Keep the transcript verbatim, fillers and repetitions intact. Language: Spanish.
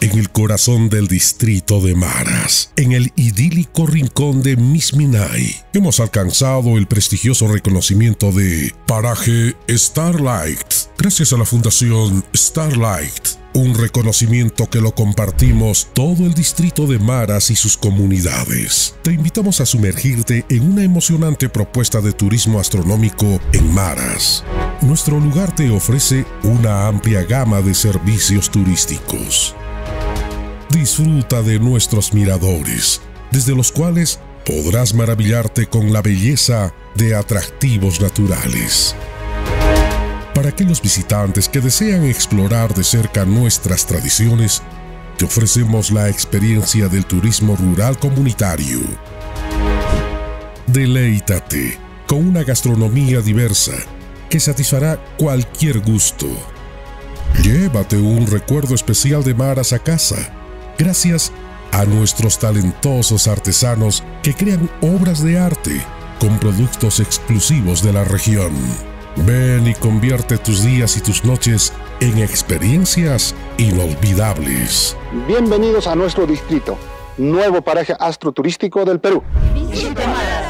en el corazón del distrito de Maras, en el idílico rincón de Misminay, hemos alcanzado el prestigioso reconocimiento de Paraje Starlight, gracias a la Fundación Starlight, un reconocimiento que lo compartimos todo el distrito de Maras y sus comunidades. Te invitamos a sumergirte en una emocionante propuesta de turismo astronómico en Maras. Nuestro lugar te ofrece una amplia gama de servicios turísticos. Disfruta de nuestros miradores, desde los cuales podrás maravillarte con la belleza de atractivos naturales. Para aquellos visitantes que desean explorar de cerca nuestras tradiciones, te ofrecemos la experiencia del turismo rural comunitario. Deleítate con una gastronomía diversa que satisfará cualquier gusto. Llévate un recuerdo especial de Maras a casa, gracias a nuestros talentosos artesanos que crean obras de arte con productos exclusivos de la región. Ven y convierte tus días y tus noches en experiencias inolvidables. Bienvenidos a nuestro distrito, nuevo paraje astroturístico del Perú. Visite Maras.